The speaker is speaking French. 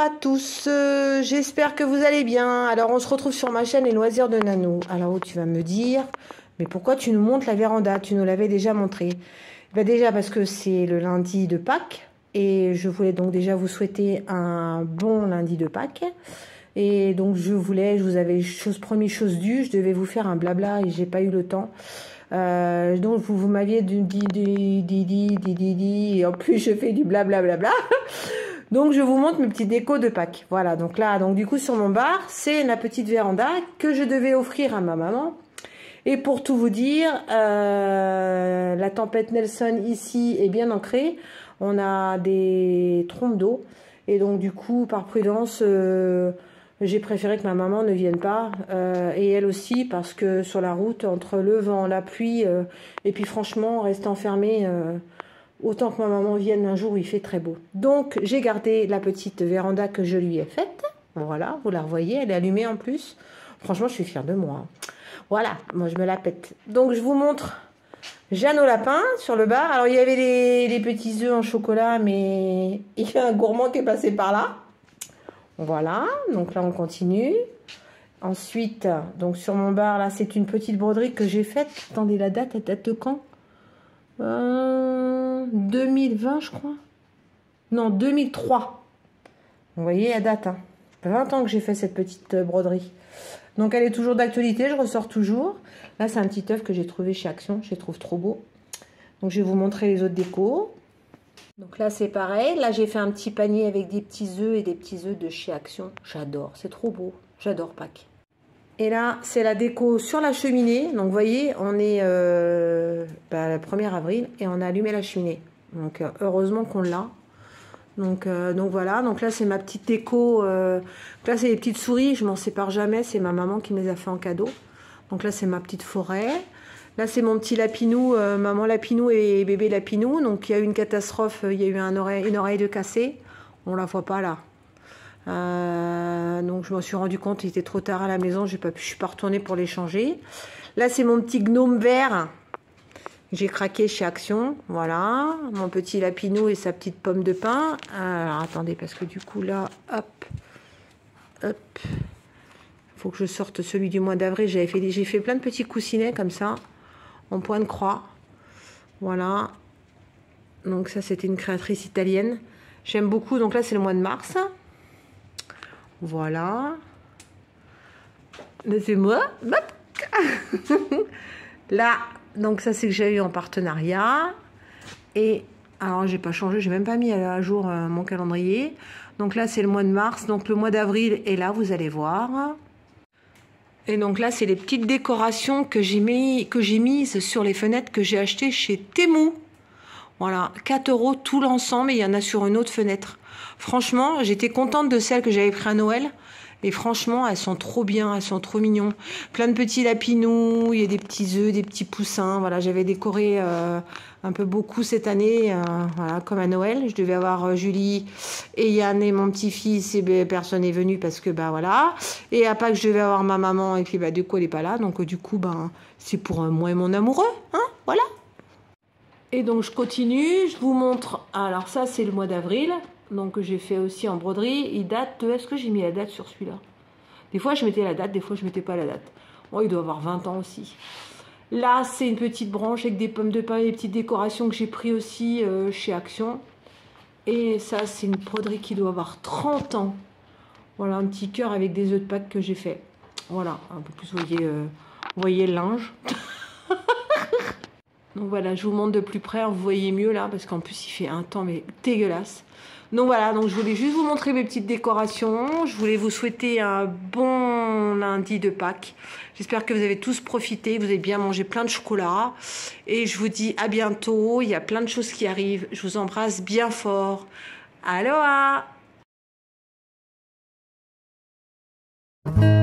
à tous, j'espère que vous allez bien. Alors on se retrouve sur ma chaîne Les Loisirs de Nanou. Alors tu vas me dire, mais pourquoi tu nous montres la véranda? Tu nous l'avais déjà montré. Ben déjà parce que c'est le lundi de Pâques et je voulais donc déjà vous souhaiter un bon lundi de Pâques. Et donc je vous avais chose promis, chose due, je devais vous faire un blabla et j'ai pas eu le temps. Donc vous m'aviez dit, et en plus je fais du blablabla. Donc je vous montre mes petites décos de Pâques. Voilà, donc là, donc du coup sur mon bar, c'est la petite véranda que je devais offrir à ma maman. Et pour tout vous dire, la tempête Nelson ici est bien ancrée. On a des trompes d'eau. Et donc du coup, par prudence, j'ai préféré que ma maman ne vienne pas. Et elle aussi, parce que sur la route, entre le vent, la pluie, et puis franchement, rester enfermée... autant que ma maman vienne un jour où il fait très beau. Donc, j'ai gardé la petite véranda que je lui ai faite. Voilà, vous la revoyez, elle est allumée en plus. Franchement, je suis fière de moi. Voilà, moi je me la pète. Donc, je vous montre Jeanne au lapin sur le bar. Alors, il y avait les petits œufs en chocolat, mais il y a un gourmand qui est passé par là. Voilà, donc là, on continue. Ensuite, donc sur mon bar, là, c'est une petite broderie que j'ai faite. Attendez, la date, elle date de quand 2020 je crois. Non, 2003. Vous voyez la date, hein. 20 ans que j'ai fait cette petite broderie. Donc elle est toujours d'actualité, je ressors toujours. Là c'est un petit œuf que j'ai trouvé chez Action, je les trouve trop beau. Donc je vais vous montrer les autres décos. Donc là c'est pareil, là j'ai fait un petit panier avec des petits œufs et des petits œufs de chez Action. J'adore, c'est trop beau, j'adore Pâques. Et là, c'est la déco sur la cheminée. Donc, vous voyez, on est le 1er avril et on a allumé la cheminée. Donc, heureusement qu'on l'a. Donc voilà. Donc là, c'est ma petite déco. Là, c'est les petites souris. Je m'en sépare jamais. C'est ma maman qui me les a fait en cadeau. Donc là, c'est ma petite forêt. Là, c'est mon petit lapinou. Maman lapinou et bébé lapinou. Donc, il y a eu une catastrophe. Il y a eu une oreille de cassée. On la voit pas là. Donc je me suis rendu compte, il était trop tard à la maison, je suis pas retournée pour les changer. Là c'est mon petit gnome vert, j'ai craqué chez Action, voilà, mon petit lapinou et sa petite pomme de pin. Alors attendez, parce que du coup là, hop, faut que je sorte celui du mois d'avril. J'ai fait plein de petits coussinets comme ça, en point de croix, voilà. Donc ça c'était une créatrice italienne, j'aime beaucoup. Donc là c'est le mois de mars. Voilà. Laissez-moi. Là, donc ça c'est que j'ai eu en partenariat. Et alors j'ai pas changé, j'ai même pas mis à jour mon calendrier. Donc là c'est le mois de mars. Donc le mois d'avril est là, vous allez voir. Et donc là c'est les petites décorations que j'ai mises sur les fenêtres que j'ai achetées chez Temu. Voilà, 4 € tout l'ensemble et il y en a sur une autre fenêtre. Franchement, j'étais contente de celles que j'avais pris à Noël. Et franchement, elles sont trop bien, elles sont trop mignons. Plein de petits lapinous, il y a des petits œufs, des petits poussins. Voilà, j'avais décoré un peu beaucoup cette année, voilà, comme à Noël. Je devais avoir Julie et Yann et mon petit-fils, et ben, personne n'est venu parce que, bah voilà. Et à Pâques, je devais avoir ma maman, et puis bah, du coup, elle n'est pas là. Donc du coup, ben, c'est pour moi et mon amoureux, hein, voilà. Et donc je continue, je vous montre. Alors ça c'est le mois d'avril, donc j'ai fait aussi en broderie. Il date de... Est-ce que j'ai mis la date sur celui-là? Des fois je mettais la date, des fois je mettais pas la date. Oh, il doit avoir 20 ans aussi. Là c'est une petite branche avec des pommes de pin et des petites décorations que j'ai pris aussi chez Action. Et ça c'est une broderie qui doit avoir 30 ans. Voilà, un petit cœur avec des œufs de Pâques que j'ai fait. Voilà, un peu plus vous voyez le linge. Donc voilà, je vous montre de plus près, vous voyez mieux là, parce qu'en plus il fait un temps mais dégueulasse. Donc voilà, donc je voulais juste vous montrer mes petites décorations. Je voulais vous souhaiter un bon lundi de Pâques. J'espère que vous avez tous profité, vous avez bien mangé plein de chocolat. Et je vous dis à bientôt, il y a plein de choses qui arrivent. Je vous embrasse bien fort. Aloha!